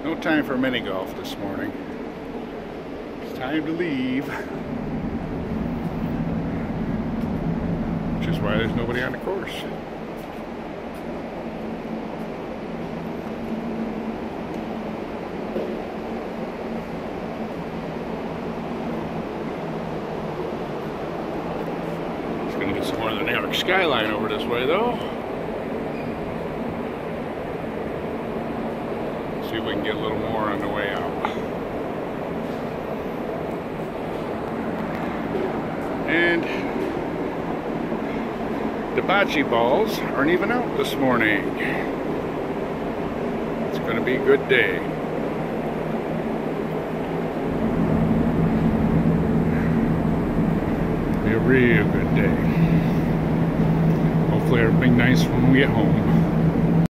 No time for mini golf this morning. It's time to leave. Which is why there's nobody on the course. Just gonna get some more of the New York skyline over this way though. See if we can get a little more on the way out. And the bocce balls aren't even out this morning. It's going to be a good day. Be a real good day. Hopefully everything nice when we get home.